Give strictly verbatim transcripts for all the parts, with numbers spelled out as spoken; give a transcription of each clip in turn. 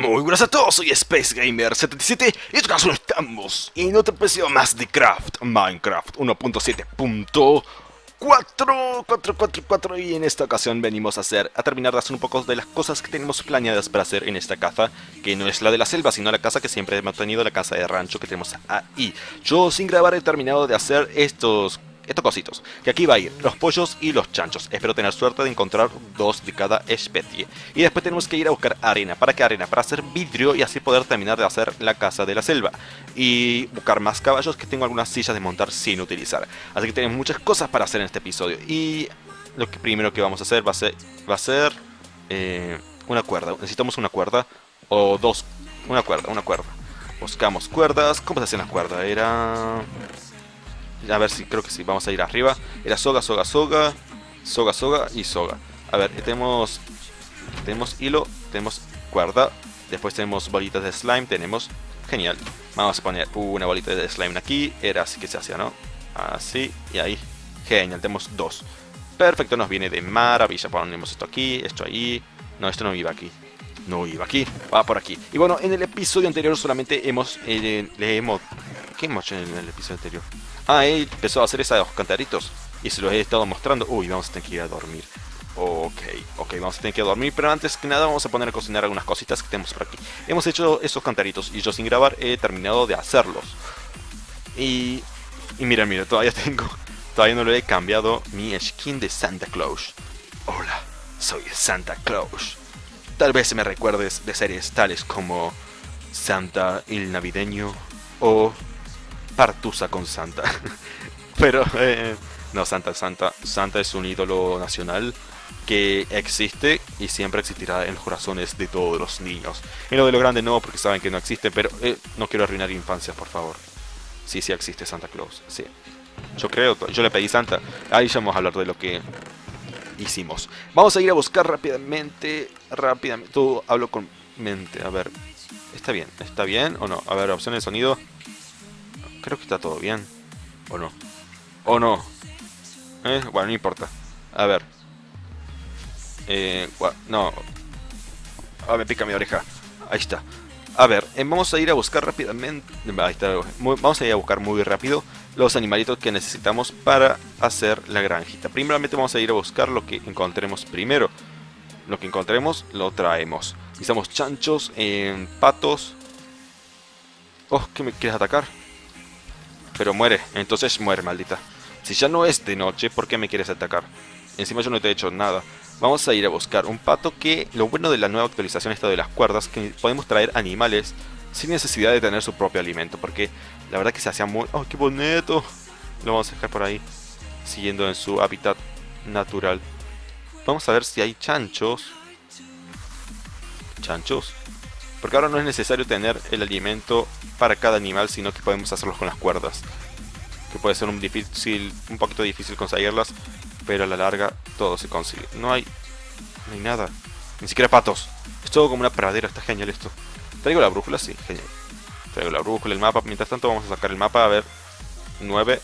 Muy buenas a todos, soy Space Gamer setenta y siete y en este caso estamos en otro episodio más de Craft, Minecraft uno punto siete punto cuatro cuatro cuatro cuatro y en esta ocasión venimos a hacer, a terminar de hacer un poco de las cosas que tenemos planeadas para hacer en esta casa, que no es la de la selva, sino la casa que siempre hemos tenido, la casa de rancho que tenemos ahí. Yo sin grabar he terminado de hacer estos... estos cositos, que aquí va a ir los pollos y los chanchos. Espero tener suerte de encontrar dos de cada especie. Y después tenemos que ir a buscar arena. ¿Para qué arena? Para hacer vidrio y así poder terminar de hacer la casa de la selva. Y buscar más caballos, que tengo algunas sillas de montar sin utilizar. Así que tenemos muchas cosas para hacer en este episodio. Y lo que primero que vamos a hacer va a ser, va a ser eh, una cuerda. Necesitamos una cuerda o dos. Una cuerda, una cuerda. Buscamos cuerdas. ¿Cómo se hacen las cuerdas? Era... A ver si creo que sí, vamos a ir arriba. Era soga, soga, soga, soga, soga y soga. A ver, tenemos tenemos hilo, tenemos cuerda. Después tenemos bolitas de slime, tenemos... Genial. Vamos a poner una bolita de slime aquí. Era así que se hacía, ¿no? Así y ahí. Genial, tenemos dos. Perfecto, nos viene de maravilla. Ponemos esto aquí, esto ahí. No, esto no iba aquí. No iba aquí, va por aquí. Y bueno, en el episodio anterior solamente hemos... Eh, le hemos... ¿Qué hemos hecho en el episodio anterior? Ah, él empezó a hacer esos cantaritos y se los he estado mostrando. Uy, vamos a tener que ir a dormir. Ok, ok, vamos a tener que dormir. Pero antes que nada vamos a poner a cocinar algunas cositas que tenemos por aquí. Hemos hecho esos cantaritos y yo sin grabar he terminado de hacerlos. Y... Y mira, mira, todavía tengo... Todavía no lo he cambiado mi skin de Santa Claus. Hola, soy Santa Claus. Tal vez me recuerdes de series tales como Santa el Navideño o... Partusa con Santa. Pero eh, no, Santa, Santa, Santa es un ídolo nacional que existe y siempre existirá en los corazones de todos los niños. Y lo de lo grande no, porque saben que no existe, pero eh, no quiero arruinar infancia, por favor. Sí, sí existe Santa Claus, sí. Yo creo, yo le pedí Santa. Ahí ya vamos a hablar de lo que hicimos. Vamos a ir a buscar rápidamente, rápidamente. Todo hablo con mente, a ver. ¿Está bien? ¿Está bien o no? A ver, opciones de sonido. Creo que está todo bien. ¿O no? ¿O no? ¿Eh? Bueno, no importa. A ver. Eh, no. Ah, me pica mi oreja. Ahí está. A ver, eh, vamos a ir a buscar rápidamente. Ahí está. Muy, vamos a ir a buscar muy rápido los animalitos que necesitamos para hacer la granjita. Primeramente vamos a ir a buscar lo que encontremos primero. Lo que encontremos lo traemos. Necesitamos chanchos, eh, patos. Oh, ¿qué me quieres atacar? Pero muere, entonces muere, maldita. Si ya no es de noche, ¿por qué me quieres atacar? Encima yo no te he hecho nada. Vamos a ir a buscar un pato, que lo bueno de la nueva actualización esta de las cuerdas, que podemos traer animales sin necesidad de tener su propio alimento. Porque la verdad que se hacía muy... ¡Oh, qué bonito! Lo vamos a dejar por ahí, siguiendo en su hábitat natural. Vamos a ver si hay chanchos. ¿Chanchos? Porque ahora no es necesario tener el alimento para cada animal, sino que podemos hacerlos con las cuerdas. Que puede ser un, difícil, un poquito difícil conseguirlas, pero a la larga todo se consigue. No hay, no hay nada, ni siquiera patos. Es todo como una pradera, está genial esto. ¿Traigo la brújula? Sí, genial. Traigo la brújula, el mapa. Mientras tanto vamos a sacar el mapa, a ver. nueve.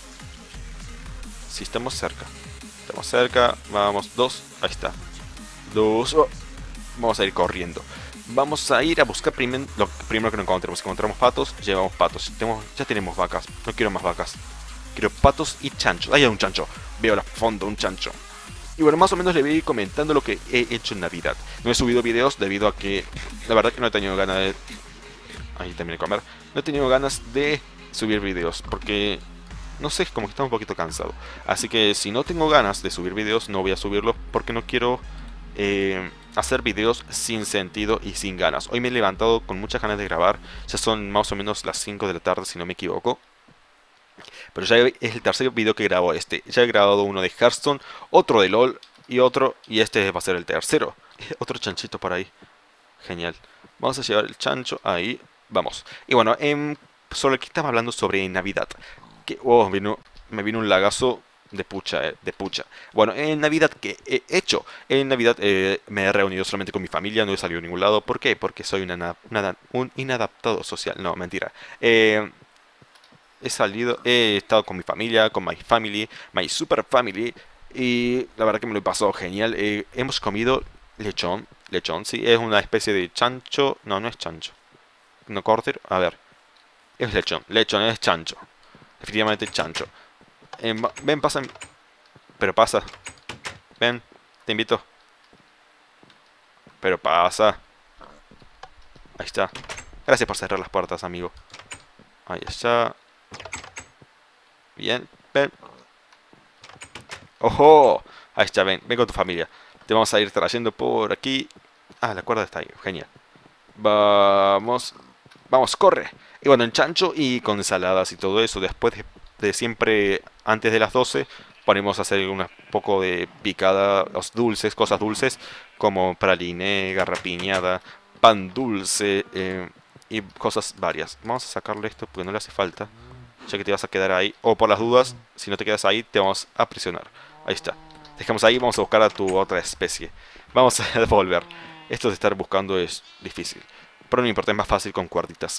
Si estamos cerca. Estamos cerca, vamos, dos. Ahí está. dos. Oh. Vamos a ir corriendo. Vamos a ir a buscar primer, lo primero que no encontremos. Si encontramos patos, llevamos patos. Tenemos, ya tenemos vacas. No quiero más vacas. Quiero patos y chanchos. Ahí hay un chancho. Veo al fondo un chancho. Y bueno, más o menos le voy a ir comentando lo que he hecho en Navidad. No he subido videos debido a que... La verdad que no he tenido ganas de... Ahí terminé de comer. No he tenido ganas de subir videos. Porque... No sé, como que estaba un poquito cansado. Así que si no tengo ganas de subir videos, no voy a subirlos. Porque no quiero... Eh, hacer videos sin sentido y sin ganas. Hoy me he levantado con muchas ganas de grabar. Ya son más o menos las cinco de la tarde, si no me equivoco. Pero ya es el tercer video que grabo este. Ya he grabado uno de Hearthstone, otro de LOL y otro. Y este va a ser el tercero. Otro chanchito por ahí. Genial. Vamos a llevar el chancho ahí. Vamos. Y bueno, eh, sobre el que estaba hablando sobre Navidad. Que, oh, vino, me vino un lagazo de pucha, eh, de pucha. Bueno, en Navidad, ¿qué he hecho? En Navidad eh, me he reunido solamente con mi familia, no he salido a ningún lado. ¿Por qué? Porque soy una, una, un inadaptado social. No, mentira. Eh, he salido, he estado con mi familia, con my family, my super family. Y la verdad que me lo he pasado genial. Eh, hemos comido lechón, Lechón, sí, es una especie de chancho. No, no es chancho. No, corte. A ver. Es lechón. Lechón es chancho. Definitivamente chancho. Eh, ven, pasa. Pero pasa. Ven, te invito. Pero pasa. Ahí está. Gracias por cerrar las puertas, amigo. Ahí está. Bien, ven. ¡Ojo! Ahí está, ven, ven con tu familia. Te vamos a ir trayendo por aquí. Ah, la cuerda está ahí, genial. Vamos. Vamos, corre. Y bueno, en chancho y con ensaladas y todo eso. Después de, de siempre, antes de las doce, ponemos a hacer un poco de picada, los dulces, cosas dulces, como praline, garrapiñada, pan dulce eh, y cosas varias. Vamos a sacarle esto porque no le hace falta, ya que te vas a quedar ahí. O por las dudas, si no te quedas ahí, te vamos a aprisionar. Ahí está. Dejamos ahí, vamos a buscar a tu otra especie. Vamos a devolver. Esto de estar buscando es difícil, pero no importa, es más fácil con cuerditas.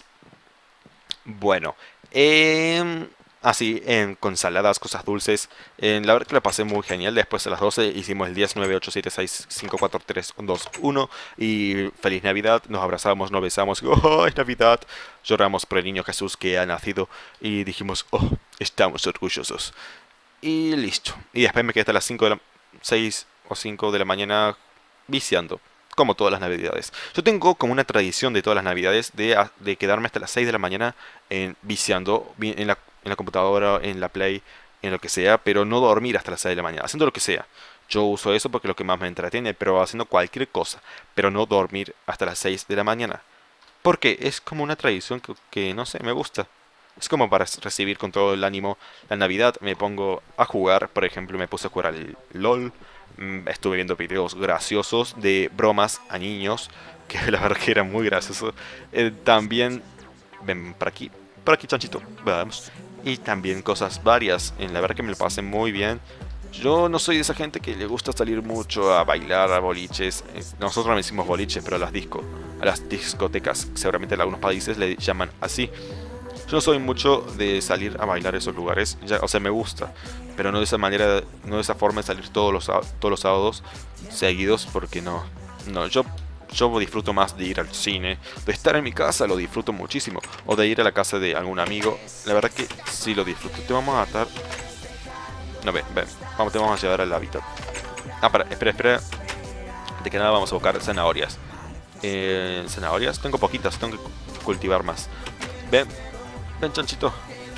Bueno, eh, así, en, con saladas, cosas dulces. Eh, la verdad que la pasé muy genial. Después de las doce hicimos el diez, nueve, ocho, siete, seis, cinco, cuatro, tres, dos, uno. Y feliz Navidad. Nos abrazamos, nos besamos. ¡Oh, es Navidad! Lloramos por el niño Jesús que ha nacido. Y dijimos, ¡oh, estamos orgullosos! Y listo. Y después me quedé hasta las cinco de la... seis o cinco de la mañana viciando. Como todas las navidades. Yo tengo como una tradición de todas las navidades de, de quedarme hasta las seis de la mañana en, viciando en la, en la computadora, en la Play, en lo que sea, pero no dormir hasta las seis de la mañana, haciendo lo que sea. Yo uso eso porque es lo que más me entretiene, pero haciendo cualquier cosa, pero no dormir hasta las seis de la mañana. Porque es como una tradición que, que no sé, me gusta. Es como para recibir con todo el ánimo la Navidad. Me pongo a jugar, por ejemplo, me puse a jugar al LOL. Estuve viendo videos graciosos de bromas a niños, que la verdad que era muy gracioso. Eh, también, ven por aquí, por aquí chanchito, vamos. Y también cosas varias, en la verdad que me lo pasé muy bien. Yo no soy de esa gente que le gusta salir mucho a bailar, a boliches. Nosotros no decimos boliches, pero a las disco, a las discotecas, seguramente en algunos países le llaman así. Yo no soy mucho de salir a bailar a esos lugares, ya, o sea, me gusta, pero no de esa manera, no de esa forma de salir todos los, todos los sábados seguidos, porque no, no, yo, yo disfruto más de ir al cine, de estar en mi casa, lo disfruto muchísimo, o de ir a la casa de algún amigo, la verdad que sí lo disfruto. Te vamos a atar, no, ven, ven, vamos, te vamos a llevar al hábitat. Ah, para, espera, espera, de que nada vamos a buscar zanahorias. Eh, zanahorias, tengo poquitas, tengo que cultivar más. Ven. Ven, chanchito.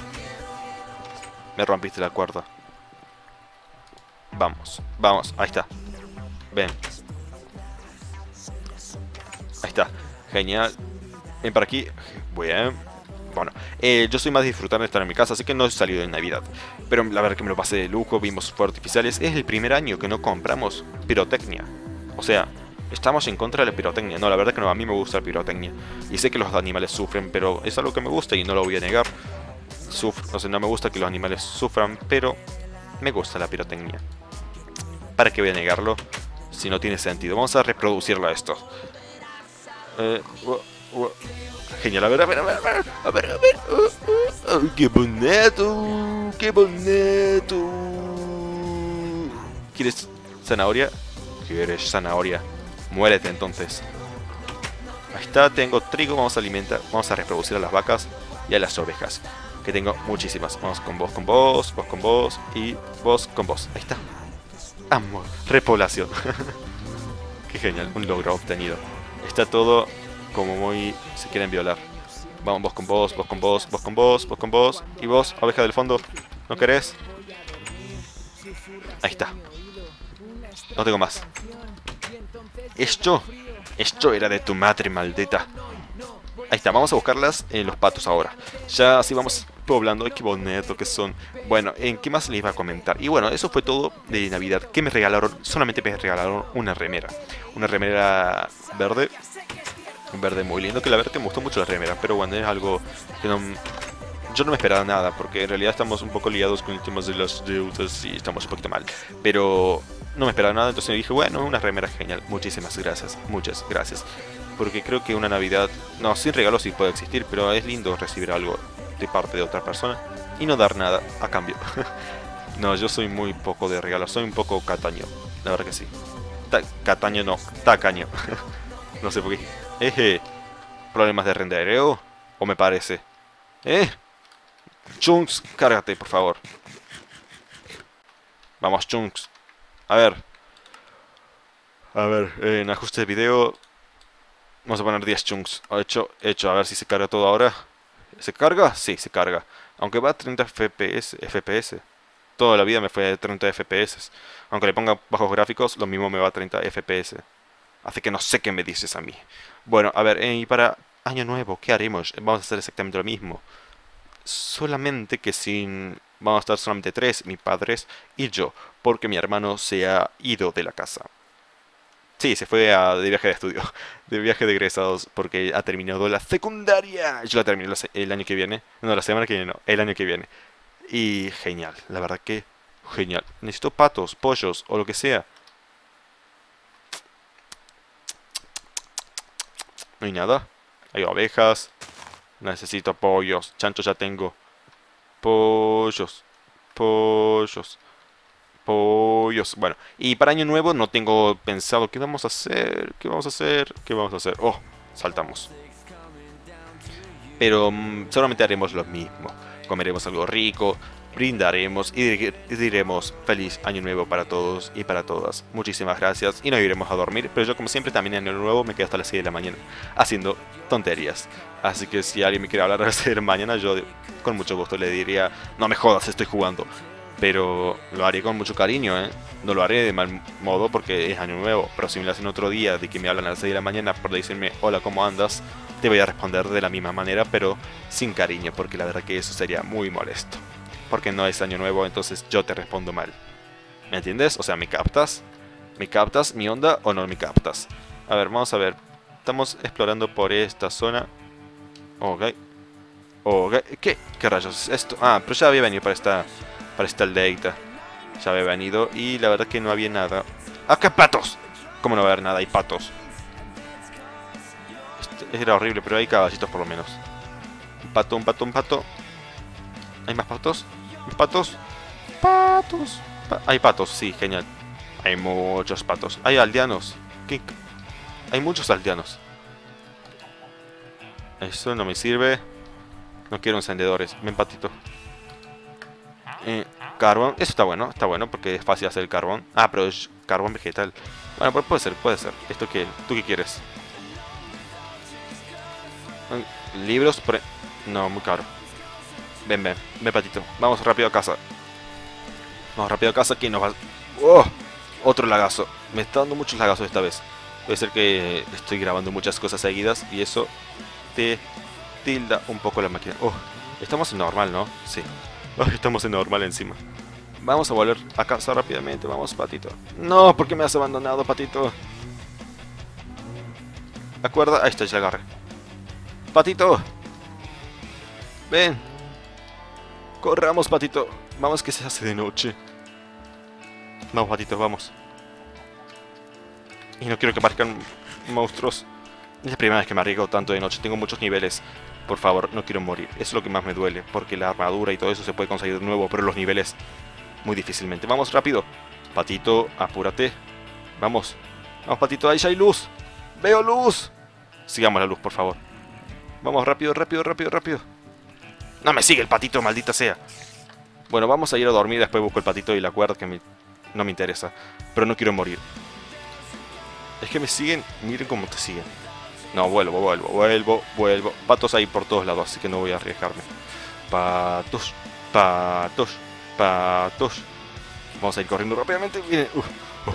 Me rompiste la cuerda. Vamos, vamos, ahí está. Ven. Ahí está, genial. Ven para aquí. Bien. Bueno, eh, yo soy más de disfrutar de estar en mi casa, así que no he salido en Navidad. Pero la verdad que me lo pasé de lujo, vimos fuegos artificiales. Es el primer año que no compramos pirotecnia. O sea, estamos en contra de la pirotecnia. No, la verdad que no, a mí me gusta la pirotecnia. Y sé que los animales sufren, pero es algo que me gusta y no lo voy a negar. Suf o sea, no me gusta que los animales sufran, pero me gusta la pirotecnia. ¿Para qué voy a negarlo? Si no tiene sentido. Vamos a reproducirlo a esto. Eh, uh, uh. Genial, a ver, a ver, a ver, a ver, a ver, a ver. Uh, uh, uh, ¡Qué bonito! ¡Qué bonito! ¿Quieres zanahoria? ¿Quieres zanahoria? Muérete entonces. Ahí está, tengo trigo, vamos a alimentar, vamos a reproducir a las vacas y a las ovejas, que tengo muchísimas. Vamos con vos, con vos, vos con vos y vos con vos. Ahí está. Amor, repoblación. Qué genial, un logro obtenido. Está todo como muy... se quieren violar. Vamos, vos con vos, vos con vos, vos con vos, vos con vos. Y vos, oveja del fondo, ¿no querés? Ahí está. No tengo más. Esto, esto era de tu madre maldita. Ahí está, vamos a buscarlas en los patos ahora. Ya así vamos poblando. Ay, qué bonito que son. Bueno, ¿en qué más les iba a comentar? Y bueno, eso fue todo de Navidad. ¿Qué me regalaron? Solamente me regalaron una remera. Una remera verde. Un verde muy lindo, que la verdad que me gustó mucho la remera. Pero bueno, es algo que no... yo no me esperaba nada, porque en realidad estamos un poco liados con el tema de las deudas y estamos un poquito mal. Pero no me esperaba nada, entonces me dije, bueno, una remera genial. Muchísimas gracias, muchas gracias. Porque creo que una Navidad, no, sin regalos sí puede existir, pero es lindo recibir algo de parte de otra persona y no dar nada a cambio. No, yo soy muy poco de regalos, soy un poco cataño, la verdad que sí. Ta Cataño no, tacaño. No sé por qué. Eje. ¿Problemas de rendereo? ¿O me parece? ¿Eh? Chunks, cárgate, por favor. Vamos, Chunks. A ver. A ver, eh, en ajuste de video. Vamos a poner diez Chunks. Hecho, hecho. A ver si se carga todo ahora. ¿Se carga? Sí, se carga. Aunque va a treinta F P S. F P S. Toda la vida me fue a treinta F P S. Aunque le ponga bajos gráficos, lo mismo me va a treinta F P S. Así que no sé qué me dices a mí. Bueno, a ver, eh, y para año nuevo, ¿qué haremos? Vamos a hacer exactamente lo mismo. Solamente que sin... Vamos a estar solamente tres, mis padres y yo. Porque mi hermano se ha ido de la casa. Sí, se fue a, de viaje de estudio. De viaje de egresados. Porque ha terminado la secundaria. Yo la termino el año que viene. No, la semana que viene, no. El año que viene. Y genial. La verdad que genial. Necesito patos, pollos o lo que sea. No hay nada. Hay ovejas. Necesito pollos. Chanchos ya tengo. Pollos. Pollos. Pollos. Bueno, y para año nuevo no tengo pensado qué vamos a hacer. ¿Qué vamos a hacer? ¿Qué vamos a hacer? Oh, saltamos. Pero mmm, solamente haremos lo mismo. Comeremos algo rico. Brindaremos y diremos feliz año nuevo para todos y para todas. Muchísimas gracias y nos iremos a dormir. Pero yo como siempre también en año nuevo me quedo hasta las seis de la mañana haciendo tonterías. Así que si alguien me quiere hablar a las seis de la mañana, yo con mucho gusto le diría: no me jodas, estoy jugando. Pero lo haré con mucho cariño, ¿eh? No lo haré de mal modo porque es año nuevo. Pero si me lo hacen otro día de que me hablan a las seis de la mañana por decirme hola, ¿cómo andas? Te voy a responder de la misma manera, pero sin cariño, porque la verdad que eso sería muy molesto. Porque no es año nuevo, entonces yo te respondo mal. ¿Me entiendes? O sea, ¿me captas? ¿Me captas mi onda o no me captas? A ver, vamos a ver. Estamos explorando por esta zona. Ok. Ok. ¿Qué? ¿Qué rayos es esto? Ah, pero ya había venido para esta... Para esta aldeita. Ya había venido y la verdad que no había nada. ¡Ah, qué patos! ¿Cómo no va a haber nada? Hay patos. Este era horrible, pero hay caballitos por lo menos. Un pato, un pato, un pato. ¿Hay más patos? ¿Patos? ¡Patos! Pa hay patos, sí, genial. Hay muchos patos. Hay aldeanos. ¿Qué? Hay muchos aldeanos. Eso no me sirve. No quiero encendedores. Ven, patito. Eh, carbón. Eso está bueno, está bueno porque es fácil hacer el carbón. Ah, pero es carbón vegetal. Bueno, pues puede ser, puede ser. ¿Esto qué? ¿Tú qué quieres? Libros. Por... No, muy caro. Ven, ven, ven, patito. Vamos rápido a casa. Vamos rápido a casa que nos va... ¡Oh! Otro lagazo. Me está dando muchos lagazos esta vez. Puede ser que estoy grabando muchas cosas seguidas y eso te tilda un poco la máquina. Oh, estamos en normal, ¿no? Sí. Oh, estamos en normal encima. Vamos a volver a casa rápidamente. Vamos, patito. No, ¿por qué me has abandonado, patito? Acuerda. Ahí está, ya la agarré. Patito. Ven. Corramos, patito. Vamos que se hace de noche. Vamos, patito, vamos. Y no quiero que aparezcan monstruos. Es la primera vez que me arriesgo tanto de noche. Tengo muchos niveles. Por favor, no quiero morir. Eso es lo que más me duele. Porque la armadura y todo eso se puede conseguir de nuevo. Pero los niveles, muy difícilmente. Vamos, rápido. Patito, apúrate. Vamos. Vamos, patito. Ahí ya hay luz. Veo luz. Sigamos la luz, por favor. Vamos, rápido, rápido, rápido, rápido. No me sigue el patito, maldita sea. Bueno, vamos a ir a dormir. Después busco el patito y la cuerda que me... no me interesa. Pero no quiero morir. Es que me siguen. Miren cómo te siguen. No, vuelvo, vuelvo, vuelvo, vuelvo. Patos ahí por todos lados, así que no voy a arriesgarme. Patos, patos, patos. Vamos a ir corriendo rápidamente. Miren. Uh, uh, uh, uh.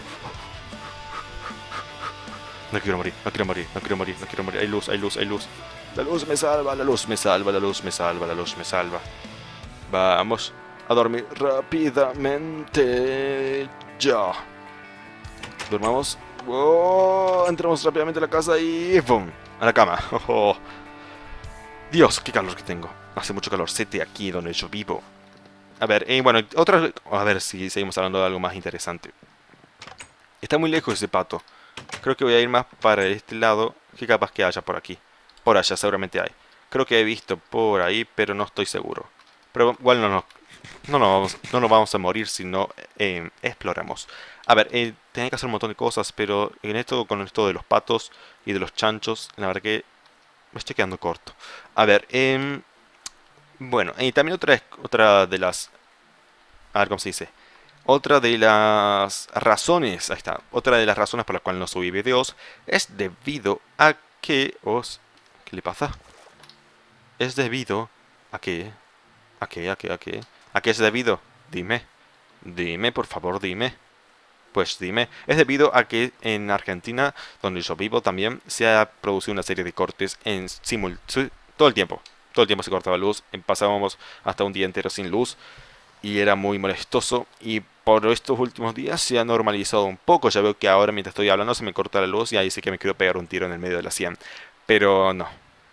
No quiero morir, no quiero morir, no quiero morir, no quiero morir. Hay luz, hay luz, hay luz. La luz me salva, la luz me salva, la luz me salva, la luz me salva. Vamos a dormir rápidamente. Ya. Dormamos. Oh, entramos rápidamente a la casa y ¡pum! A la cama. Oh, oh. Dios, qué calor que tengo. Hace mucho calor. Sete aquí donde yo vivo. A ver, eh, bueno, otra. A ver si seguimos hablando de algo más interesante. Está muy lejos ese pato. Creo que voy a ir más para este lado. Que capaz que haya por aquí. Por allá seguramente hay. Creo que he visto por ahí, pero no estoy seguro. Pero igual no nos, No, no, vamos, no nos vamos a morir si no eh, exploramos. A ver, eh, tenía que hacer un montón de cosas, pero en esto, con esto de los patos y de los chanchos, la verdad que me estoy quedando corto. A ver, eh, bueno, y también otra, otra de las... A ver cómo se dice. Otra de las razones, ahí está, otra de las razones por las cuales no subí videos es debido a que... Os, ¿qué le pasa? Es debido a que... ¿A qué? ¿A qué? ¿A qué? ¿A qué es debido? Dime. Dime, por favor, dime. Pues dime. Es debido a que en Argentina, donde yo vivo también, se ha producido una serie de cortes en simultáneo. Todo el tiempo. Todo el tiempo se cortaba luz. Pasábamos hasta un día entero sin luz. Y era muy molestoso. Y por estos últimos días se ha normalizado un poco. Ya veo que ahora mientras estoy hablando se me corta la luz. Y ahí sí que me quiero pegar un tiro en el medio de la sien. Pero no.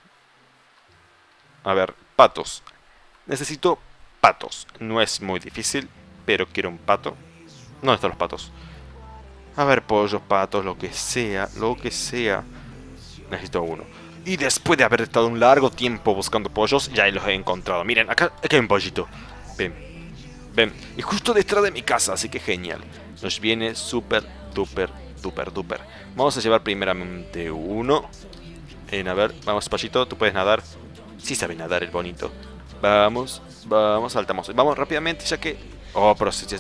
A ver, patos. Necesito patos. No es muy difícil, pero quiero un pato. ¿Dónde están los patos? A ver, pollos, patos, lo que sea, lo que sea. Necesito uno. Y después de haber estado un largo tiempo buscando pollos, ya los he encontrado. Miren, acá, acá hay un pollito. Ven, ven. Y justo detrás de mi casa, así que genial. Nos viene súper, duper, duper, duper. Vamos a llevar primeramente uno. En, a ver, vamos, pollito, tú puedes nadar. Sí sabe nadar el bonito. Vamos, vamos, saltamos. Vamos rápidamente, ya que... Oh, pero si...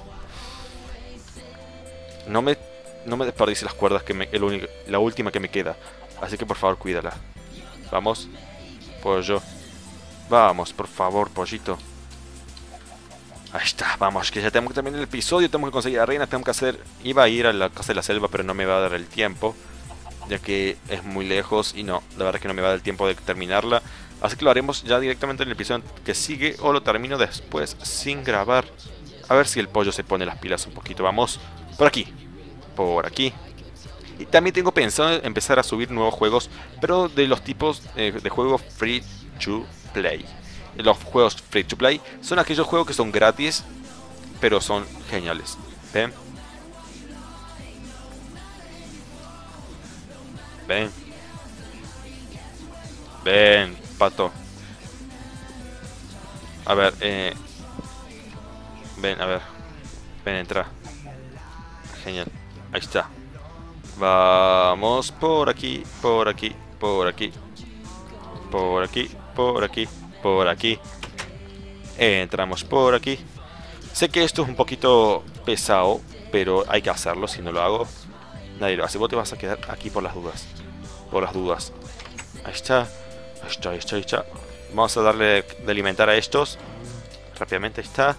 No me, no me desperdicie las cuerdas, que me, el único, la última que me queda. Así que por favor, cuídala. Vamos, pollo. Vamos, por favor, pollito. Ahí está, vamos, que ya tenemos que terminar el episodio. Tenemos que conseguir a Reina, tenemos que hacer... Iba a ir a la casa de la selva, pero no me va a dar el tiempo, ya que es muy lejos. Y no, la verdad es que no me va a dar el tiempo de terminarla. Así que lo haremos ya directamente en el episodio que sigue, o lo termino después sin grabar. A ver si el pollo se pone las pilas un poquito. Vamos, por aquí, por aquí. Y también tengo pensado empezar a subir nuevos juegos, pero de los tipos eh, de juegos free to play. Los juegos free to play son aquellos juegos que son gratis, pero son geniales. ¿Ven? Ven. Ven, pato. A ver, eh... ven, a ver. Ven, entra. Genial. Ahí está. Vamos por aquí, por aquí, por aquí. Por aquí, por aquí, por aquí. Entramos por aquí. Sé que esto es un poquito pesado, pero hay que hacerlo. Si no lo hago, nadie lo hace. Vos te vas a quedar aquí por las dudas. Por las dudas. Ahí está. Ahí está, ahí está, ahí está. Vamos a darle de alimentar a estos. Rápidamente, ahí está.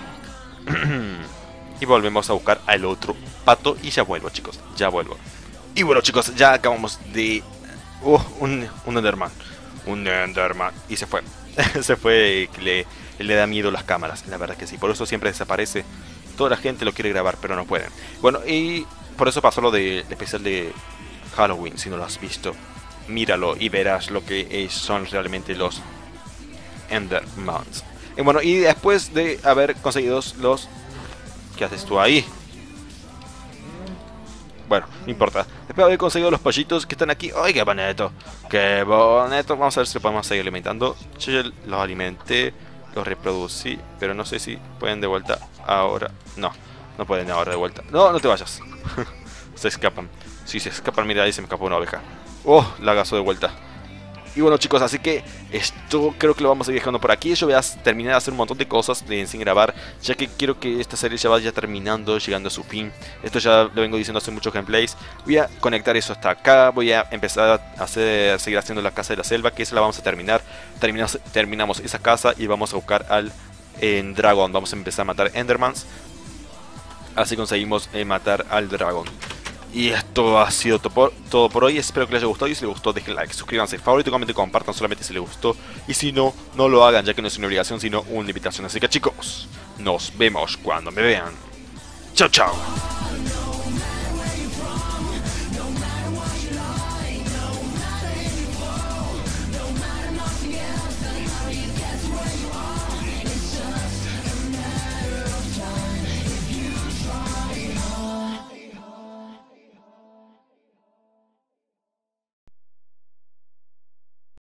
Y volvemos a buscar al otro pato. Y ya vuelvo, chicos, ya vuelvo. Y bueno, chicos, ya acabamos de... Uh, un, un Enderman. Un Enderman. Y se fue. Se fue, le, le da miedo las cámaras. La verdad que sí, por eso siempre desaparece. Toda la gente lo quiere grabar, pero no pueden. Bueno, y por eso pasó lo del especial de Halloween. Si no lo has visto, míralo y verás lo que son realmente los Endermans. Y bueno, y después de haber conseguido los... ¿Qué haces tú ahí? Bueno, no importa. Después de haber conseguido los pollitos que están aquí... ¡Ay, qué bonito! ¡Qué bonito! Vamos a ver si lo podemos seguir alimentando. Yo ya los alimenté, los reproducí, pero no sé si pueden de vuelta ahora. No, no pueden ahora de vuelta. No, no te vayas. Se escapan. Si se escapan, mira, ahí se me escapó una oveja. ¡Oh! La agazo de vuelta. Y bueno, chicos, así que esto creo que lo vamos a ir dejando por aquí. Yo voy a terminar de hacer un montón de cosas de, sin grabar, ya que quiero que esta serie ya vaya terminando, llegando a su fin. Esto ya lo vengo diciendo hace muchos gameplays. Voy a conectar eso hasta acá. Voy a empezar a hacer, seguir haciendo la casa de la selva, que esa la vamos a terminar. Terminamos, terminamos esa casa y vamos a buscar al en Dragon. Vamos a empezar a matar Endermans. Así conseguimos eh, matar al dragón. Y esto ha sido todo por, todo por hoy. Espero que les haya gustado. Y si les gustó, dejen like, suscríbanse, favorito, comenten, compartan solamente si les gustó. Y si no, no lo hagan, ya que no es una obligación, sino una invitación. Así que chicos, nos vemos cuando me vean. Chao, chao.